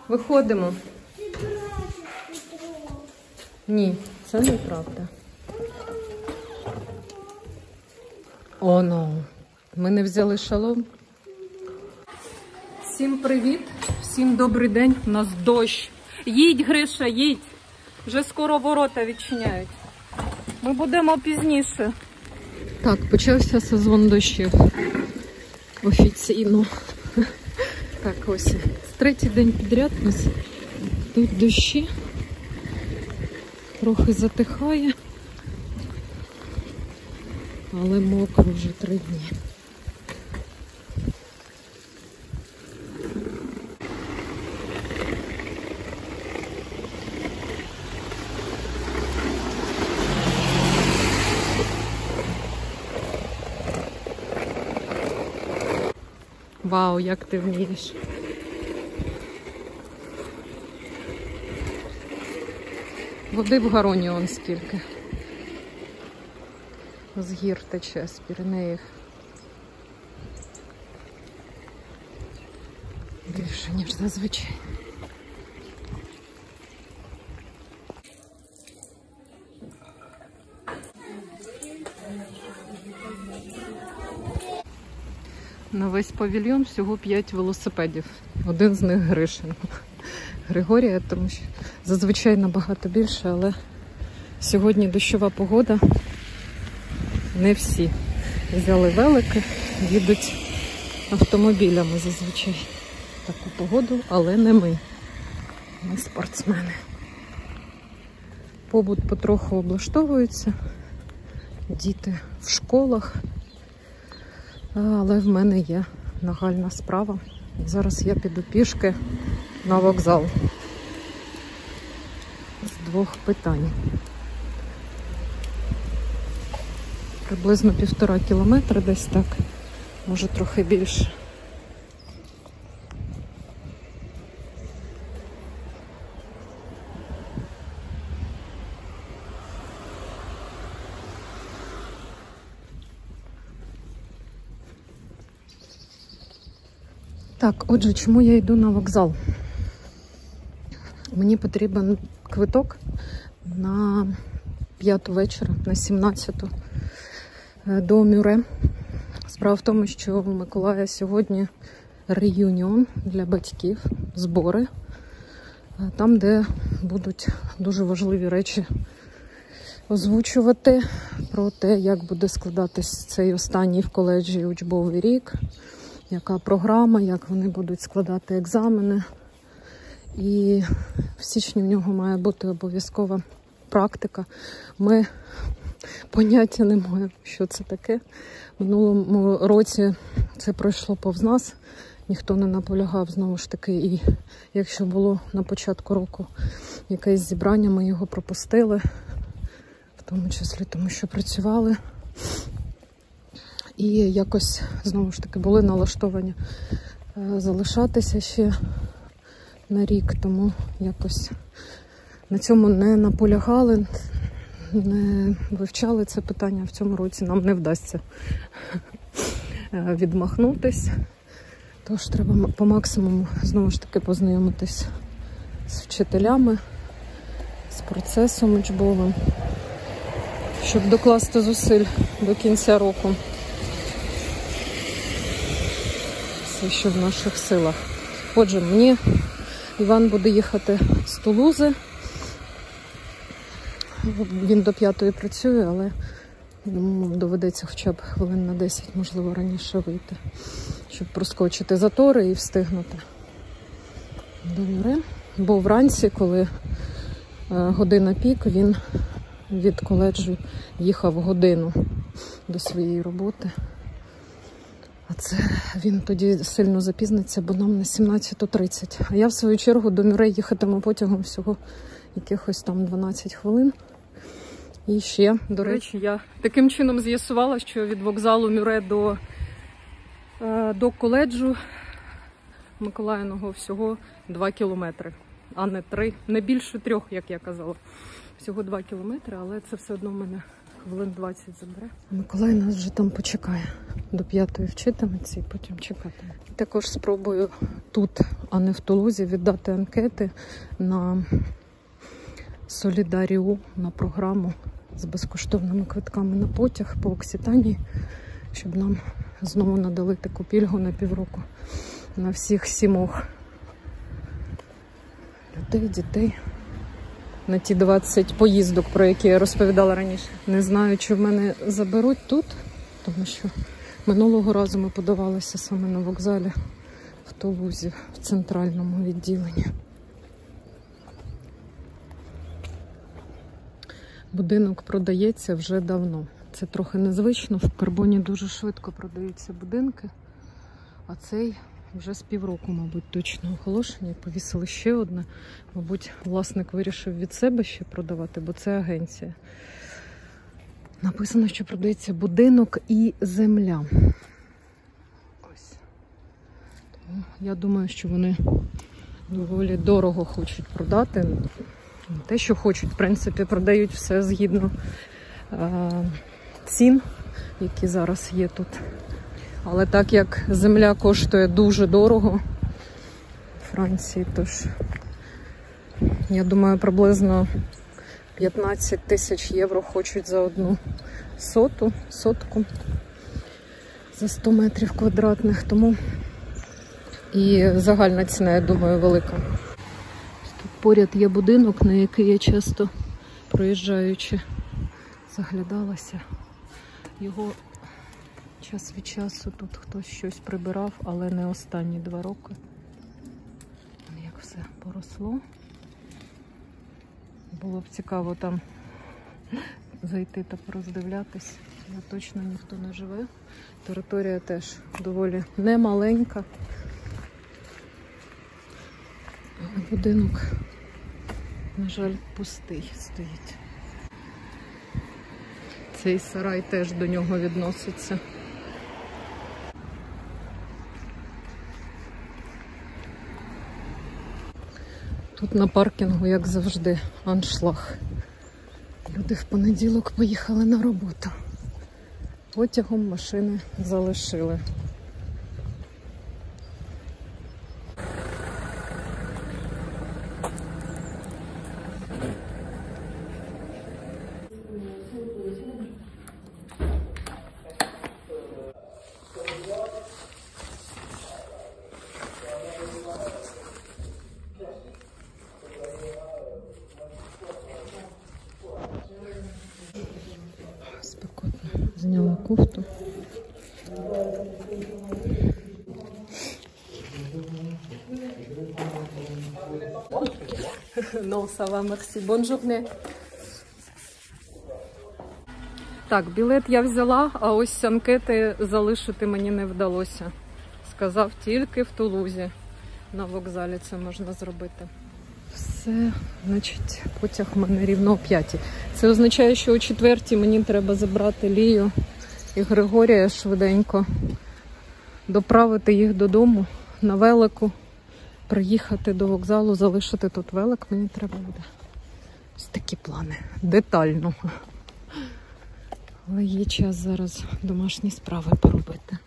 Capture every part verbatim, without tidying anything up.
Виходимо. Ні, це неправда. О, ну. Ми не взяли шалом. Всім привіт, всім добрий день. У нас дощ. Їдь, Гриша, їдь. Вже скоро ворота відчиняють. Ми будемо пізніше. Так, почався сезон дощів. Офіційно. Так, ось. Третій день підряд у нас тут дощі. Трохи затихає. Але мокро вже три дні. Вау, як ти вмієш. Води в Гароні он скільки. З гір тече, з Піренеїв. Більше, ніж зазвичай. На весь павільйон всього п'ять велосипедів. Один з них Гришин. Григорія, тому що зазвичай набагато більше, але сьогодні дощова погода. Не всі взяли велики, їдуть автомобілями зазвичай таку погоду, але не ми. Ми спортсмени. Побут потроху облаштовується, діти в школах, але в мене є нагальна справа. Зараз я піду пішки на вокзал з двох питань. Приблизно півтора кілометра десь так, може трохи більше. Так, отже, чому я йду на вокзал? Мені потрібен квиток на п'яту вечора, на сімнадцяту до Мюре. Справа в тому, що в Миколая сьогодні реюніон для батьків, збори, там, де будуть дуже важливі речі озвучувати про те, як буде складатись цей останній в коледжі учбовий рік, яка програма, як вони будуть складати екзамени. І в січні в нього має бути обов'язкова практика. Ми поняття не маємо, що це таке. Минулому році це пройшло повз нас. Ніхто не наполягав, знову ж таки. І якщо було на початку року якесь зібрання, ми його пропустили. В тому числі тому, що працювали. І якось, знову ж таки, були налаштовані залишатися ще на рік. Тому якось на цьому не наполягали, не вивчали це питання. В цьому році нам не вдасться відмахнутись. Тож треба по максимуму, знову ж таки, познайомитись з вчителями, з процесом учбовим, щоб докласти зусиль до кінця року. Все, що в наших силах. Отже, мені Іван буде їхати з Тулузи. Він до п'ятої працює, але йому доведеться хоча б хвилин на десять, можливо, раніше вийти, щоб проскочити затори і встигнути до Мюре. Бо вранці, коли година пік, він від коледжу їхав годину до своєї роботи. А це він тоді сильно запізниться, бо нам на сімнадцяту тридцять. А я, в свою чергу, до Мюре їхатиму потягом всього якихось там дванадцять хвилин. І ще, до речі, я таким чином з'ясувала, що від вокзалу Мюре до, до коледжу Миколаївного всього два кілометри, а не три, не більше трьох, як я казала. Всього два кілометри, але це все одно в мене хвилин двадцять забере. Миколай нас вже там почекає. До п'ятої вчитиметься і потім чекатиме. Також спробую тут, а не в Тулузі, віддати анкети на Солідаріу, на програму з безкоштовними квитками на потяг по Окситанії, щоб нам знову надали таку пільгу на півроку на всіх сімох людей, дітей. На ті двадцять поїздок, про які я розповідала раніше. Не знаю, чи в мене заберуть тут, тому що минулого разу ми подавалися саме на вокзалі в Тулузі, в центральному відділенні. Будинок продається вже давно. Це трохи незвично, в Карбоні дуже швидко продаються будинки, а цей вже з півроку, мабуть, точно оголошення. Повісили ще одне. Мабуть, власник вирішив від себе ще продавати, бо це агенція. Написано, що продається будинок і земля. Ось. Тому я думаю, що вони доволі дорого хочуть продати. Не те, що хочуть, в принципі, продають все згідно е цін, які зараз є тут. Але так як земля коштує дуже дорого в Франції, тож, я думаю, приблизно п'ятнадцять тисяч євро хочуть за одну соту, сотку, за сто метрів квадратних. Тому і загальна ціна, я думаю, велика. Тут поряд є будинок, на який я часто, проїжджаючи, заглядалася. Його час від часу тут хтось щось прибирав, але не останні два роки. Як все поросло. Було б цікаво там зайти та пороздивлятись. Але точно ніхто не живе. Територія теж доволі немаленька. Але будинок, на жаль, пустий стоїть. Цей сарай теж до нього відноситься. Тут на паркінгу, як завжди, аншлаг. Люди в понеділок поїхали на роботу. Потягом машини залишили. Спекотно. Зняла кофту. Non, ça va, merci. Bonne journée. Так, білет я взяла, а ось анкети залишити мені не вдалося. Сказав, тільки в Тулузі на вокзалі це можна зробити. Все, значить, потяг в мене рівно о п'ятій. Це означає, що о четвертій мені треба забрати Лію і Григорія швиденько, доправити їх додому на велику, приїхати до вокзалу, залишити тут велик мені треба буде. Ось такі плани. Детально. Але є час зараз домашні справи поробити.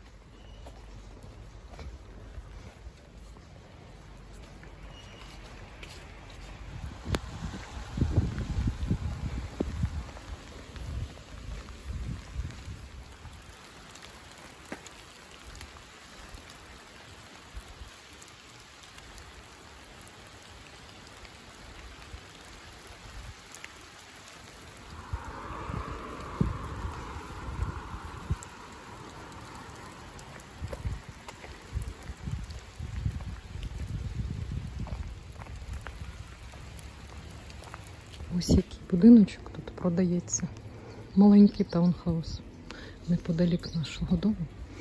Ось який будиночок тут продається. Маленький таунхаус неподалік нашого дому.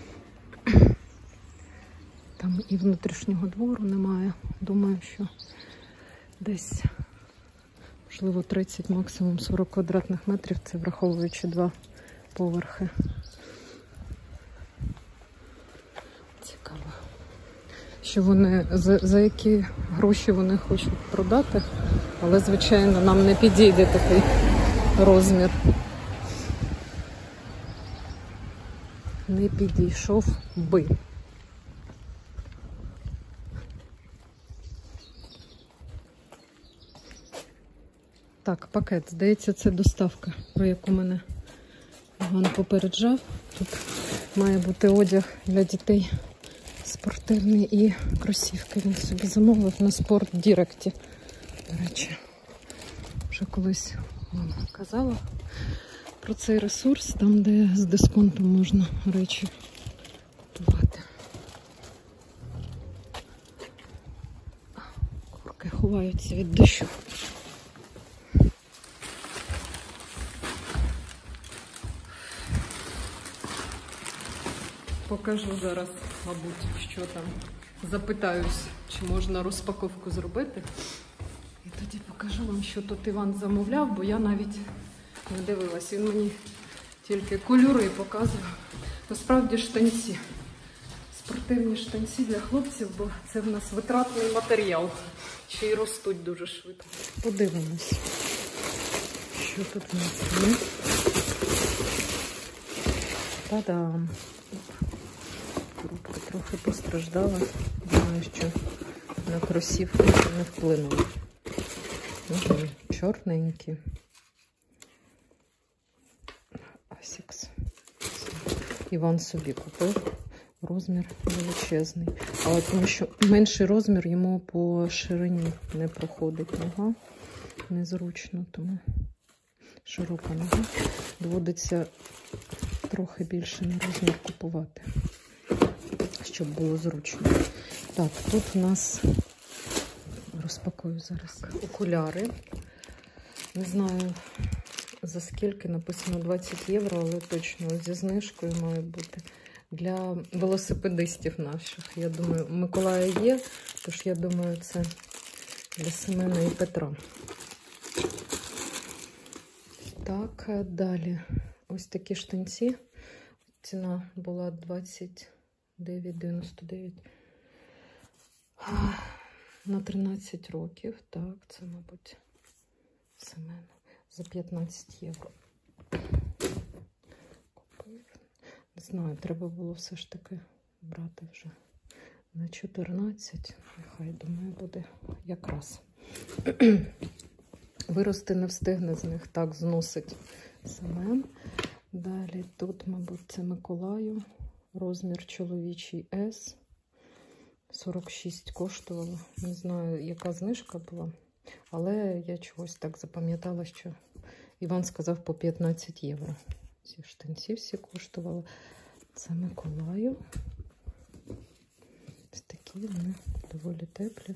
Там і внутрішнього двору немає. Думаю, що десь, можливо, тридцять, максимум сорок квадратних метрів. Це враховуючи два поверхи. Цікаво. Що вони, за, за які гроші вони хочуть продати. Але, звичайно, нам не підійде такий розмір. не підійшов би. Так, пакет. Здається, це доставка, про яку мене Іван попереджав. Тут має бути одяг для дітей спортивний і кросівки. Він собі замовив на Спорт Діректі. До речі, вже колись вам казала про цей ресурс, там, де з дисконтом можна речі купувати. Курки ховаються від дощу. Покажу зараз, мабуть, що там. Запитаюсь, чи можна розпаковку зробити. І тоді покажу вам, що тут Іван замовляв, бо я навіть не дивилась. Він мені тільки кольори показував. Насправді штанці. Спортивні штанці для хлопців, бо це в нас витратний матеріал. Ще й ростуть дуже швидко. Подивимось, що тут у нас є. Та-дам! Коробка трохи постраждала. Думаю, що на кросівки не вплинуло. Угу. Чорненькі. Асікс. Іван собі купив. Розмір величезний. Але тому що менший розмір йому по ширині не проходить нога. Незручно, тому широка нога. Доводиться трохи більше на розмір купувати, щоб було зручно. Так, тут у нас, розпакую зараз, окуляри. Не знаю, за скільки, написано двадцять євро, але точно зі знижкою має бути. Для велосипедистів наших. Я думаю, у Миколая є, тож я думаю, це для Семена і Петра. Так, далі. Ось такі штанці. Ціна була двадцять дев'ять дев'яносто дев'ять на тринадцять років. Так, це, мабуть, Семена за п'ятнадцять євро. Купив. Не знаю, треба було все ж таки брати вже на чотирнадцять. Нехай, думаю, буде якраз. Вирости не встигне з них, так зносить Семен. Далі тут, мабуть, це Миколаю. Розмір чоловічий С. сорок шість коштувало. Не знаю, яка знижка була. Але я чогось так запам'ятала, що Іван сказав по п'ятнадцять євро. Ці штанці всі коштували. Це Миколаю. Ось такі вони доволі теплі.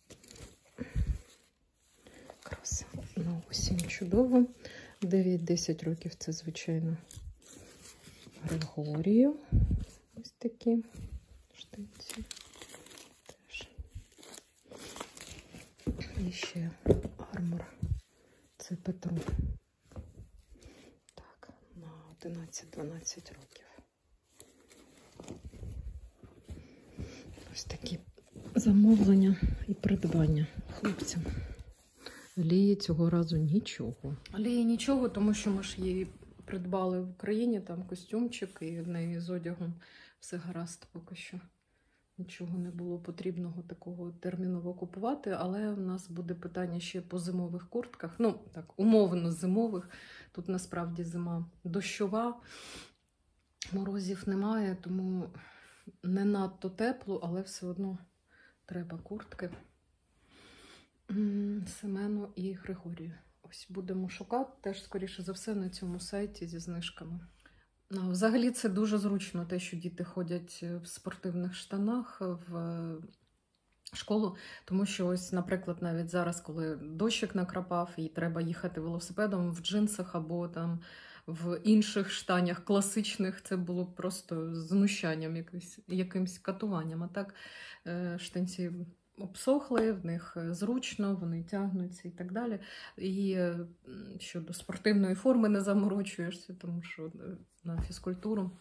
Краса. На осінь чудово. дев'ять-десять років це, звичайно, Григорію. Ось такі штанці. Теж. І ще Армор. Це Петру. Так, на одинадцять-дванадцять років. Ось такі замовлення і придбання хлопцям. Лії цього разу нічого. Лії нічого, тому що ми ж її придбали в Україні, там костюмчик, і в неї з одягом все гаразд поки що. Нічого не було потрібного такого терміново купувати, але в нас буде питання ще по зимових куртках. Ну, так, умовно зимових. Тут насправді зима дощова, морозів немає, тому не надто тепло, але все одно треба куртки. Семену і Григорію. Ось будемо шукати, теж, скоріше за все, на цьому сайті зі знижками. Взагалі це дуже зручно, те, що діти ходять в спортивних штанах в школу, тому що ось, наприклад, навіть зараз, коли дощик накрапав і треба їхати велосипедом в джинсах або там в інших штанях класичних, це було просто знущанням, якимсь, якимсь катуванням. А так штанці обсохли, в них зручно, вони тягнуться і так далі. І щодо спортивної форми не заморочуєшся, тому що на фізкультуру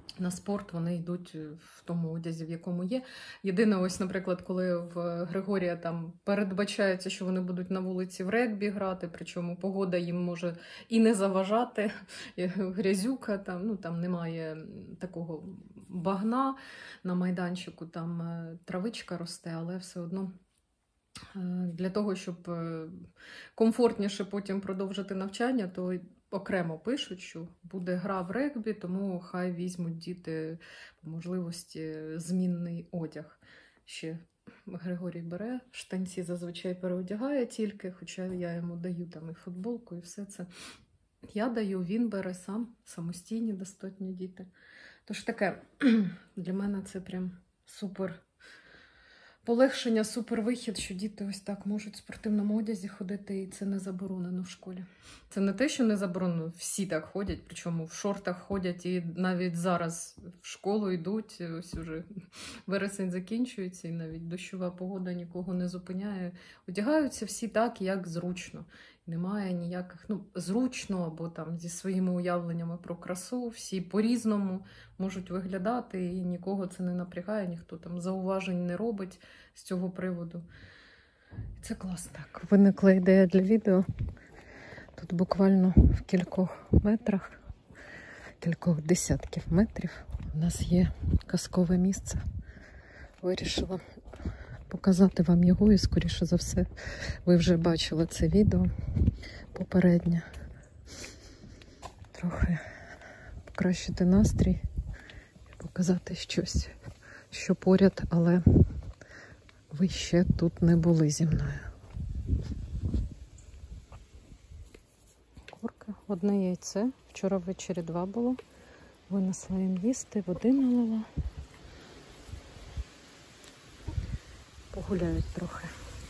на спорт вони йдуть в тому одязі, в якому є. Єдине, ось, наприклад, коли в Григорія там передбачається, що вони будуть на вулиці в регбі грати, причому погода їм може і не заважати, грязюка, там, ну, там немає такого багна на майданчику, там травичка росте, але все одно для того, щоб комфортніше потім продовжити навчання, то окремо пишуть, що буде гра в регбі, тому хай візьмуть діти по можливості змінний одяг. Ще Григорій бере, штанці зазвичай переодягає тільки, хоча я йому даю там і футболку, і все це. Я даю, він бере сам, самостійні, достатні діти. Тож таке, для мене це прям супер полегшення, супервихід, що діти ось так можуть в спортивному одязі ходити, і це не заборонено в школі. Це не те, що не заборонено, всі так ходять, причому в шортах ходять, і навіть зараз в школу йдуть, ось уже вересень закінчується, і навіть дощова погода нікого не зупиняє. Одягаються всі так, як зручно. Немає ніяких, ну, зручно, або там зі своїми уявленнями про красу, всі по-різному можуть виглядати, і нікого це не напрягає, ніхто там зауважень не робить з цього приводу. Це класно. Так, виникла ідея для відео. Тут буквально в кількох метрах, кількох десятків метрів у нас є казкове місце. Вирішила показати вам його, і, скоріше за все, ви вже бачили це відео попереднє. Трохи покращити настрій і показати щось, що поряд, але ви ще тут не були зі мною. Курка, одне яйце. Вчора ввечері два було. Винесла їм їсти, води налила. Погуляють трохи.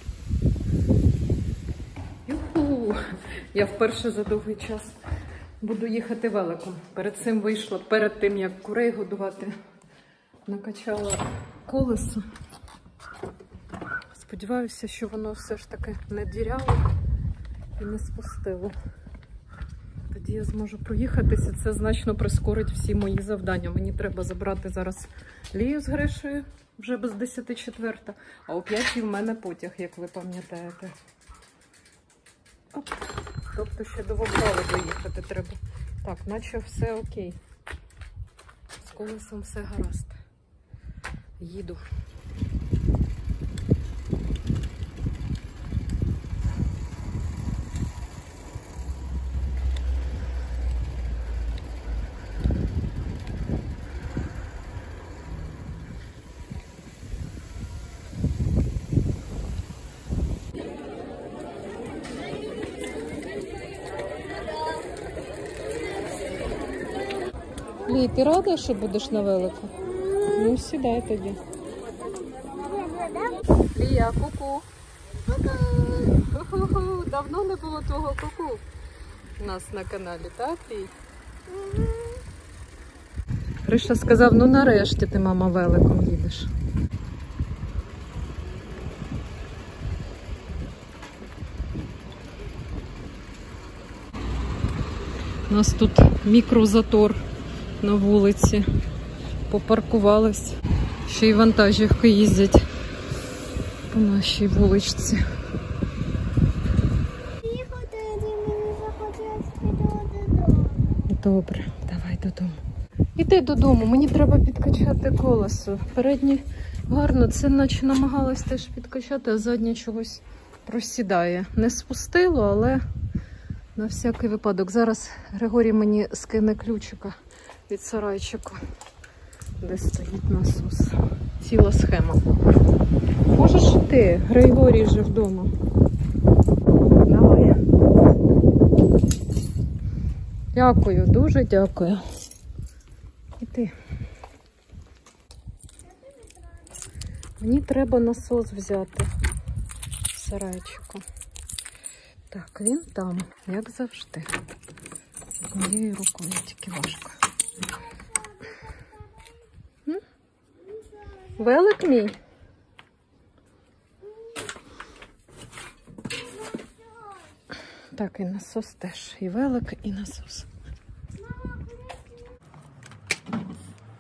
Юху! Я вперше за довгий час буду їхати великом. Перед цим вийшла, перед тим, як курей годувати, накачала колесо. Сподіваюся, що воно все ж таки не діряло і не спустило. Тоді я зможу проїхатися. Це значно прискорить всі мої завдання. Мені треба забрати зараз Лію з Гришею, вже без десяти четверта, а о п'ятій в мене потяг, як ви пам'ятаєте. Тобто ще до вокзалу доїхати треба. Так, наче все окей. З колесом все гаразд. Їду. Лі, ти рада, що будеш на велику? Ну, сідай тоді. Лія, ку-ку. Ку-ку. Давно не було твого ку-ку у нас на каналі, так, Лій? Гриша сказав, ну нарешті ти, мама, великом їдеш. У нас тут мікрозатор на вулиці. Попаркувались. Ще й вантажівки їздять по нашій вуличці. Добре, давай додому. Іди додому, мені треба підкачати колесо. Переднє гарно, це наче намагалась теж підкачати, а заднє чогось просідає. Не спустило, але на всякий випадок. Зараз Григорій мені скине ключика від сарайчику, де стоїть насос. Ціла схема. Можеш йти? Григорій вже вдома. Давай. Дякую, дуже дякую. Іди. Мені треба насос взяти в сарайчику. Так, він там, як завжди. Моєю рукою тільки важко. М? Велик мій? Так, і насос теж. І велик, і насос.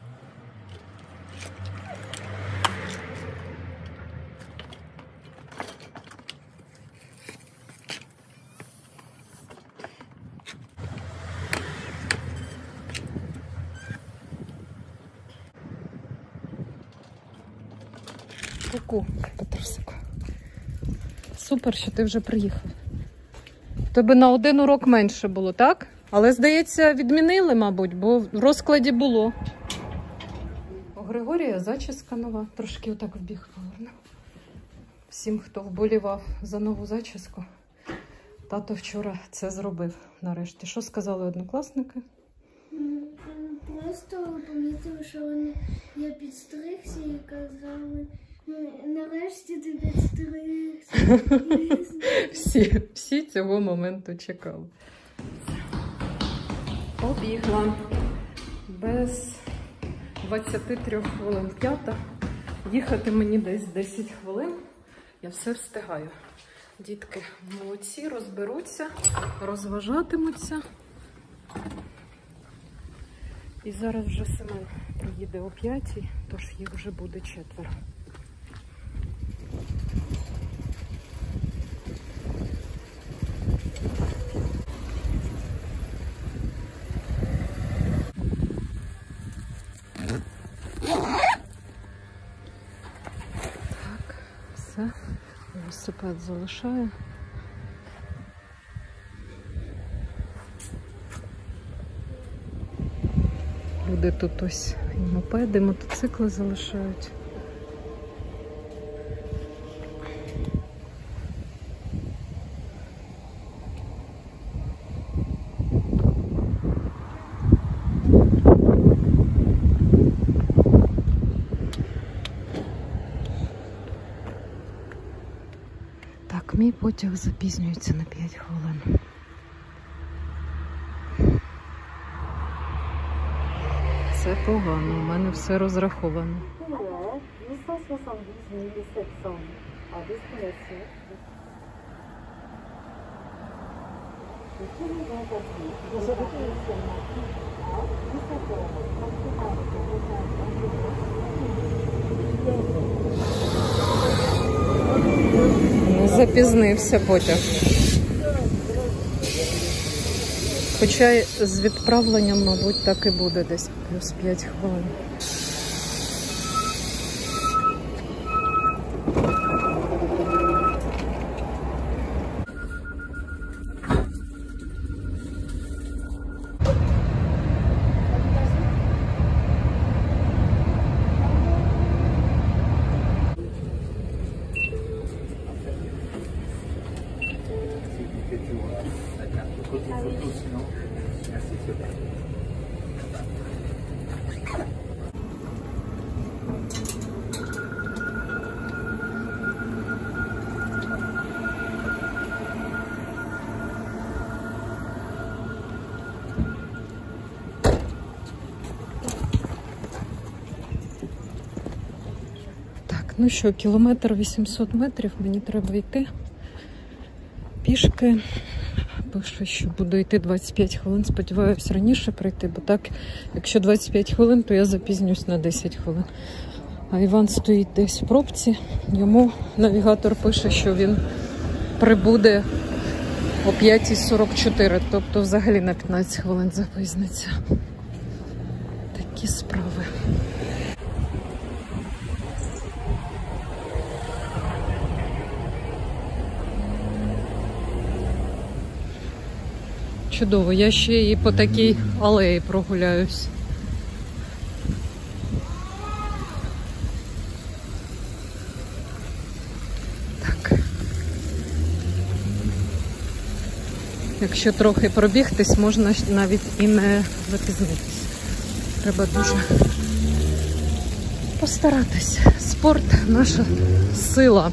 Супер, що ти вже приїхав. У тебе на один урок менше було, так? Але, здається, відмінили, мабуть, бо в розкладі було. У Григорія зачіска нова. Трошки отак в біг поверну. Всім, хто вболівав за нову зачіску, тато вчора це зробив нарешті. Що сказали однокласники? Просто помітили, що вони, я підстригся і казали, нарешті ти підстригся. Всі, всі цього моменту чекали. Побігла. Без двадцяти трьох хвилин п'ята. Їхати мені десь десять хвилин. Я все встигаю. Дітки молодці, розберуться, розважатимуться. І зараз вже Семен приїде о п'ятій, тож їх вже буде четверо. Так, все. Велосипед залишаю. Люди тут ось і мопеди, мотоцикли залишають. Так, мій потяг запізнюється на п'ять хвилин. Це погано, у мене все розраховано. Не запізнився потяг. Хоча з відправленням, мабуть, так і буде десь плюс п'ять хвилин. Ну що, кілометр вісімсот метрів, мені треба йти пішки. Пишу, що буду йти двадцять п'ять хвилин, сподіваюся раніше прийти, бо так, якщо двадцять п'ять хвилин, то я запізнюсь на десять хвилин. А Іван стоїть десь в пробці, йому навігатор пише, що він прибуде о п'ятій сорок чотири, тобто взагалі на п'ятнадцять хвилин запізниться. Такі справи. Чудово, я ще і по такій алеї прогуляюсь. Так. Якщо трохи пробігтись, можна навіть і не запізнитись. Треба дуже постаратись. Спорт – наша сила.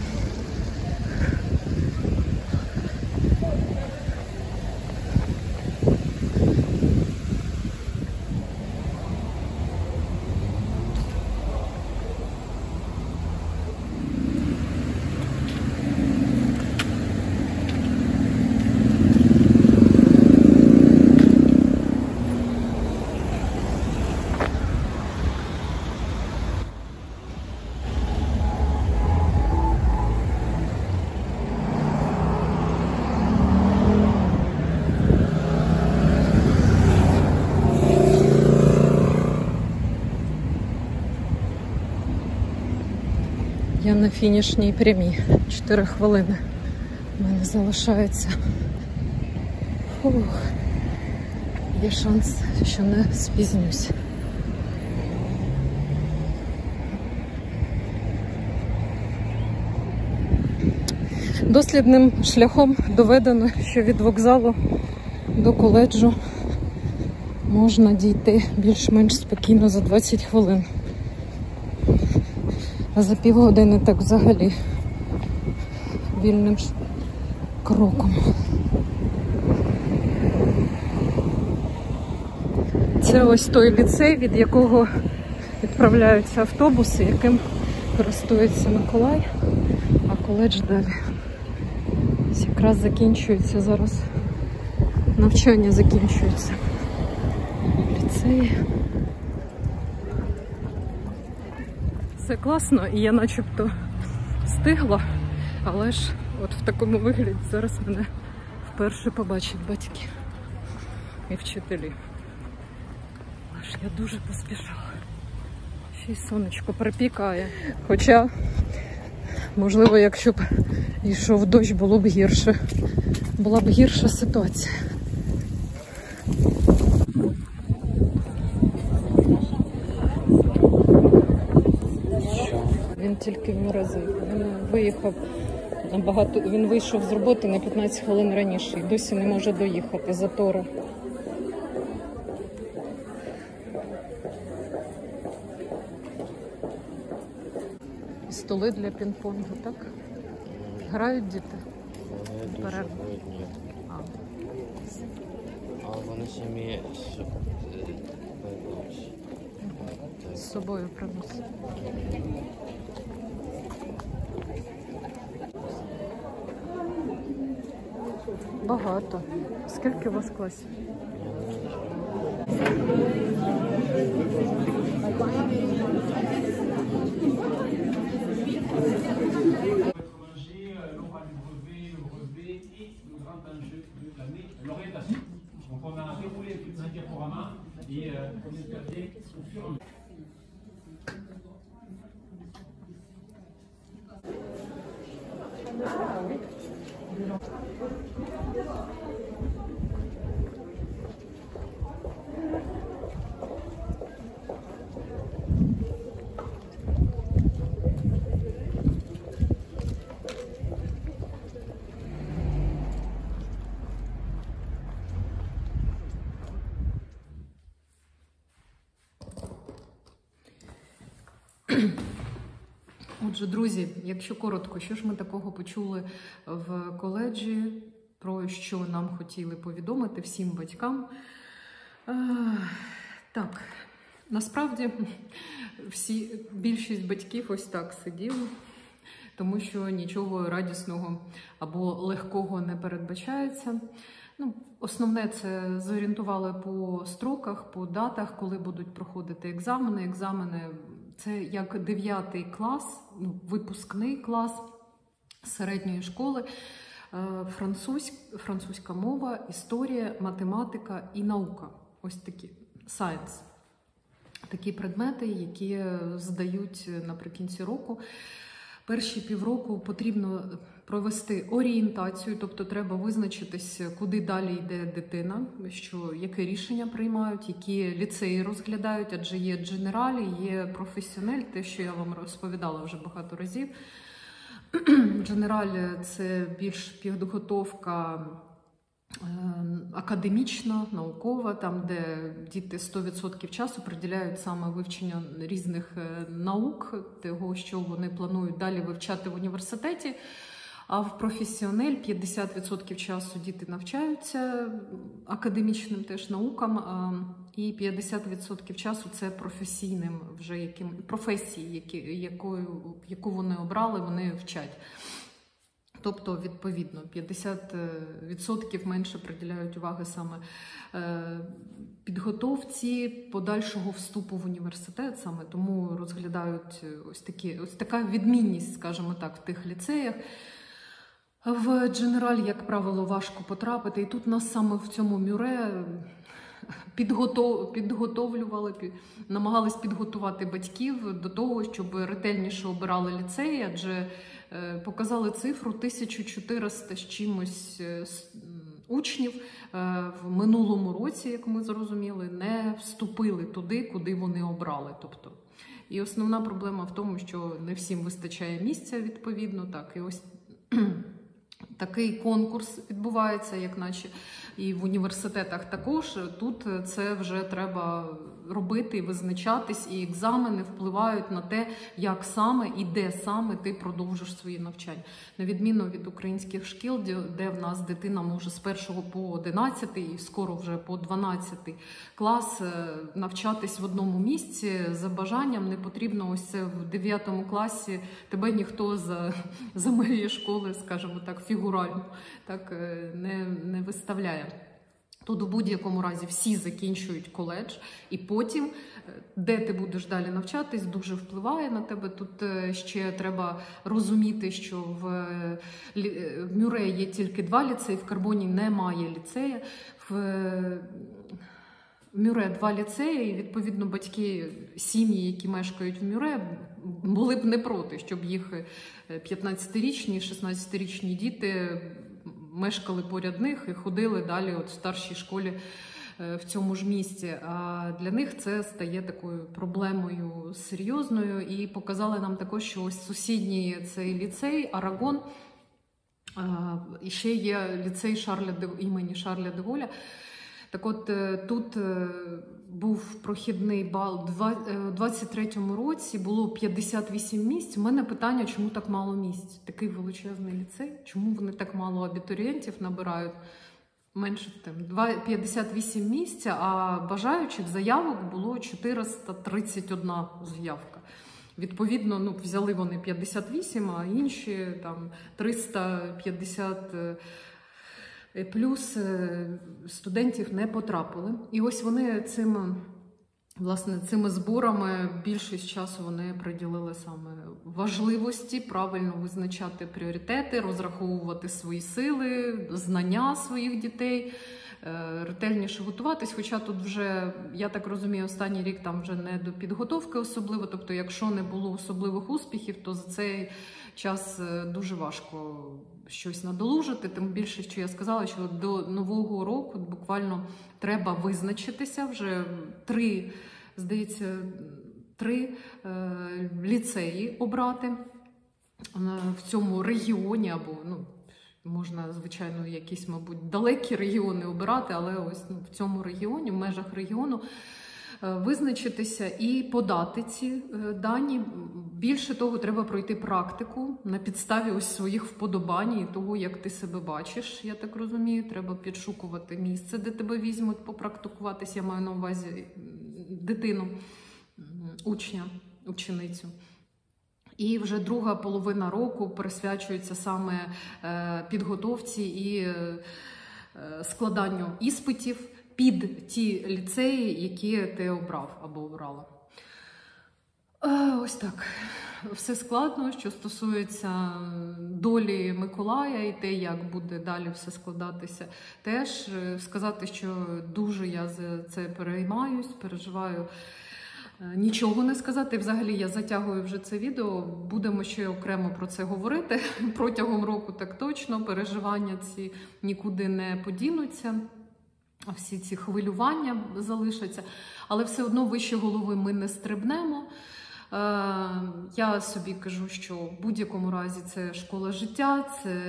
Я на фінішній прямій. чотири хвилини. в мене залишається. Фух. Є шанс, що не спізнюсь. Дослідним шляхом доведено, що від вокзалу до коледжу можна дійти більш-менш спокійно за двадцять хвилин. А за півгодини так взагалі вільним кроком. Це ось той ліцей, від якого відправляються автобуси, яким користується Миколай, а коледж далі. Ось якраз закінчується зараз, навчання закінчується в ліцеї. Все класно, і я начебто встигла, але ж от в такому вигляді зараз мене вперше побачать батьки і вчителі. Аж я дуже поспішала. Ще й сонечко припікає. Хоча, можливо, якщо б йшов дощ, було б гірше. Була б гірша ситуація. Він тільки в морозив. Він виїхав набагато. Він вийшов з роботи на п'ятнадцять хвилин раніше і досі не може доїхати. Затори. І столи для пінг-понгу, так? Грають діти? Вони дуже голодні. А. А вони самі З собою приносять. Багато. Скільки у вас класів? Donc on a déroulé tout un diaporama et euh, on est perdu au fur et à mesure. Отже, друзі, якщо коротко, що ж ми такого почули в коледжі, про що нам хотіли повідомити всім батькам? Так, насправді всі, більшість батьків ось так сиділи, тому що нічого радісного або легкого не передбачається. Ну, основне це зорієнтували по строках, по датах, коли будуть проходити екзамени. Екзамени – це як дев'ятий клас, ну, випускний клас середньої школи, французь, французька мова, історія, математика і наука. Ось такі, science. Такі предмети, які здають наприкінці року. Перші півроку потрібно провести орієнтацію, тобто треба визначитись, куди далі йде дитина, що, яке рішення приймають, які ліцеї розглядають, адже є дженералі, є професіонель, те, що я вам розповідала вже багато разів. Дженераль – це більш підготовка академічна, наукова, там, де діти сто відсотків часу приділяють саме вивченню різних наук, того, що вони планують далі вивчати в університеті. А в професіонель п'ятдесят відсотків часу діти навчаються академічним теж наукам, і п'ятдесят відсотків часу це професійним вже яким професії, які, якою, яку вони обрали, вони вчать. Тобто, відповідно, п'ятдесят відсотків менше приділяють уваги саме підготовці подальшого вступу в університет, саме тому розглядають ось такі, ось така відмінність, скажімо так, в тих ліцеях. В дженераль, як правило, важко потрапити, і тут нас саме в цьому мюре підготов... підготовлювали, під... намагались підготувати батьків до того, щоб ретельніше обирали ліцеї, адже показали цифру тисяча чотириста з чимось учнів в минулому році, як ми зрозуміли, не вступили туди, куди вони обрали. Тобто, і основна проблема в тому, що не всім вистачає місця, відповідно, так, і ось такий конкурс відбувається, як наче і в університетах також. Тут це вже треба робити і визначатись, і екзамени впливають на те, як саме і де саме ти продовжиш свої навчання. На відміну від українських шкіл, де в нас дитина може з першого по одинадцятий і скоро вже по дванадцятий клас навчатись в одному місці за бажанням. Не потрібно ось це в дев'ятому класі, тебе ніхто за, за межі школи, скажімо так, фігурально так не, не виставляє. Тут у будь-якому разі всі закінчують коледж, і потім, де ти будеш далі навчатись, дуже впливає на тебе. Тут ще треба розуміти, що в Мюрре є тільки два ліцеї, в Карбоні немає ліцея. В Мюрре два ліцеї, і, відповідно, батьки, сім'ї, які мешкають в Мюрре, були б не проти, щоб їх п'ятнадцятирічні, шістнадцятирічні діти мешкали поряд них і ходили далі от в старшій школі в цьому ж місті. А для них це стає такою проблемою серйозною. І показали нам також, що ось сусідній цей ліцей Арагон, і ще є ліцей Шарля де, імені Шарля де Голля. Так от, тут був прохідний бал. У двадцять третьому році було п'ятдесят вісім місць. У мене питання, чому так мало місць? Такий величезний ліцей. Чому вони так мало абітурієнтів набирають? Менше тим. п'ятдесят вісім місць, а бажаючих заявок було чотириста тридцять одна заявка. Відповідно, ну, взяли вони п'ятдесят вісім, а інші там триста п'ятдесят плюс студентів не потрапили. І ось вони цим, власне, цими зборами більшість часу вони приділили саме важливості, правильно визначати пріоритети, розраховувати свої сили, знання своїх дітей, ретельніше готуватись. Хоча тут вже, я так розумію, останній рік там вже не до підготовки особливо. Тобто, якщо не було особливих успіхів, то за цей час дуже важко щось надолужити. Тим більше, що я сказала, що до Нового року буквально треба визначитися. Вже три, здається, три е, ліцеї обрати в цьому регіоні, або, ну, можна, звичайно, якісь, мабуть, далекі регіони обирати, але ось, ну, в цьому регіоні, в межах регіону, визначитися і подати ці дані. Більше того, треба пройти практику на підставі ось своїх вподобань і того, як ти себе бачиш, я так розумію. Треба підшукувати місце, де тебе візьмуть попрактикуватися. Я маю на увазі дитину, учня, ученицю. І вже друга половина року присвячується саме підготовці і складанню іспитів під ті ліцеї, які ти обрав або обрала. Ось так. Все складно, що стосується долі Миколая і те, як буде далі все складатися. Теж сказати, що дуже я за це переймаюсь, переживаю. Нічого не сказати. Взагалі, я затягую вже це відео. Будемо ще окремо про це говорити. Протягом року так точно. Переживання ці нікуди не подінуться. Всі ці хвилювання залишаться. Але все одно вище голови ми не стрибнемо. Я собі кажу, що в будь-якому разі це школа життя, це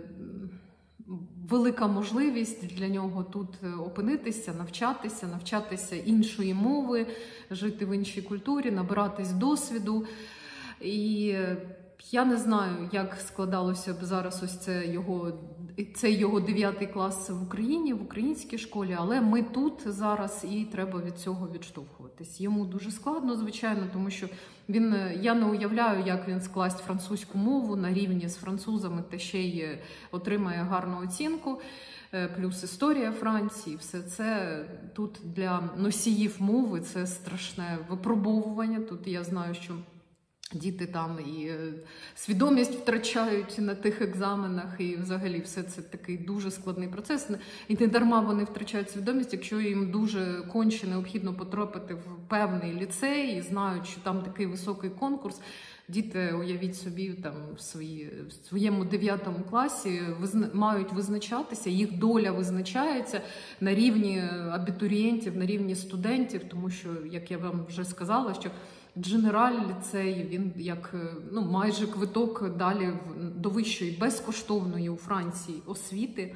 велика можливість для нього тут опинитися, навчатися, навчатися іншої мови, жити в іншій культурі, набиратись досвіду. І я не знаю, як складалося б зараз ось це його, цей його дев'ятий клас в Україні, в українській школі, але ми тут зараз і треба від цього відштовхуватись. Йому дуже складно, звичайно, тому що він, я не уявляю, як він скласть французьку мову на рівні з французами, та ще й отримає гарну оцінку, плюс історія Франції, все це тут для носіїв мови це страшне випробовування. Тут я знаю, що діти там і свідомість втрачають на тих екзаменах, і взагалі все це такий дуже складний процес. І не дарма вони втрачають свідомість, якщо їм дуже конче необхідно потрапити в певний ліцей і знають, що там такий високий конкурс. Діти, уявіть собі, там в, свої, в своєму дев'ятому класі визна, мають визначатися, їх доля визначається на рівні абітурієнтів, на рівні студентів, тому що, як я вам вже сказала, що Дженераль ліцей, він як ну, майже квиток далі в, до вищої безкоштовної у Франції освіти.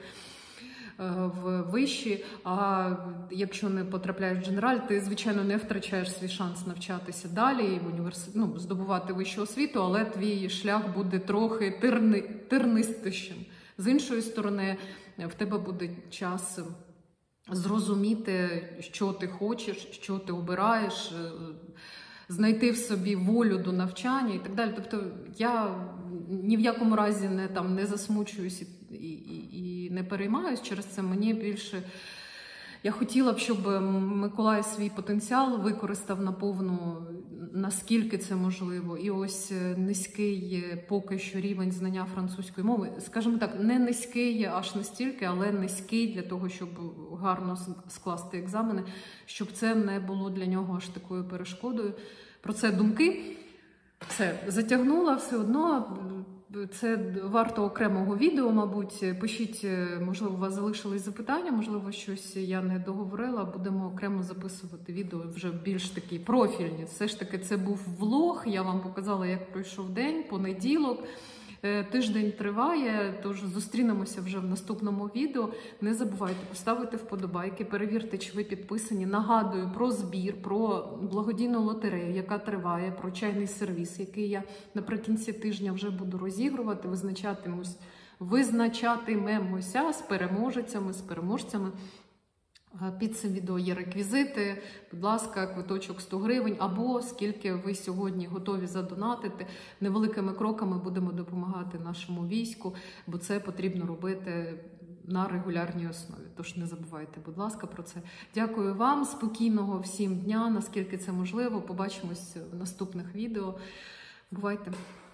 В виші, а якщо не потрапляєш в Дженераль, ти, звичайно, не втрачаєш свій шанс навчатися далі, в університет, ну, здобувати вищу освіту, але твій шлях буде трохи терни, тернистішим. З іншої сторони, в тебе буде час зрозуміти, що ти хочеш, що ти обираєш, знайти в собі волю до навчання і так далі. Тобто я ні в якому разі не, там, не засмучуюсь і, і, і не переймаюсь через це. Мені більше... Я хотіла б, щоб Миколай свій потенціал використав наповну, наскільки це можливо. І ось низький поки що рівень знання французької мови, скажімо так, не низький аж настільки, але низький для того, щоб гарно скласти екзамени, щоб це не було для нього аж такою перешкодою. Про це думки. Все, затягнула все одно. Це варто окремого відео, мабуть. Пишіть, можливо, у вас залишились запитання, можливо, щось я не договорила. Будемо окремо записувати відео вже більш такі профільні. Все ж таки, це був влог, я вам показала, як пройшов день, понеділок. Тиждень триває, тож зустрінемося вже в наступному відео. Не забувайте поставити вподобайки, перевірте, чи ви підписані. Нагадую про збір, про благодійну лотерею, яка триває, про чайний сервіс, який я наприкінці тижня вже буду розігрувати, визначатимусь, визначатимемося з переможцями, з переможцями. Під цим відео є реквізити, будь ласка, квиточок сто гривень, або скільки ви сьогодні готові задонатити. Невеликими кроками будемо допомагати нашому війську, бо це потрібно робити на регулярній основі. Тож не забувайте, будь ласка, про це. Дякую вам, спокійного всім дня, наскільки це можливо. Побачимось в наступних відео. Бувайте!